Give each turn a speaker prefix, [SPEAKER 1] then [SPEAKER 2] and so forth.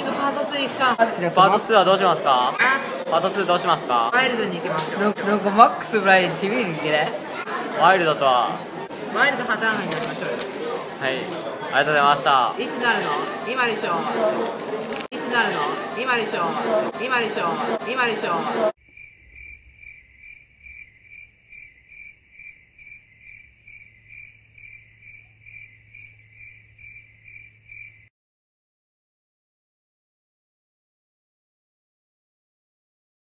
[SPEAKER 1] パート2行くか。
[SPEAKER 2] パート2はどうしますか？
[SPEAKER 1] あ、
[SPEAKER 2] パート2どうしますか？
[SPEAKER 1] ワイルドに行きましょう。
[SPEAKER 3] なんかマックスブラインチビに嫌い。
[SPEAKER 2] ワイルドとは。
[SPEAKER 1] ワイルド破綻にやりましょうよ。
[SPEAKER 2] はい、ありがとうございました。
[SPEAKER 1] いつなるの？今でしょ。いつなるの？今でしょ。今でしょ。今でしょ。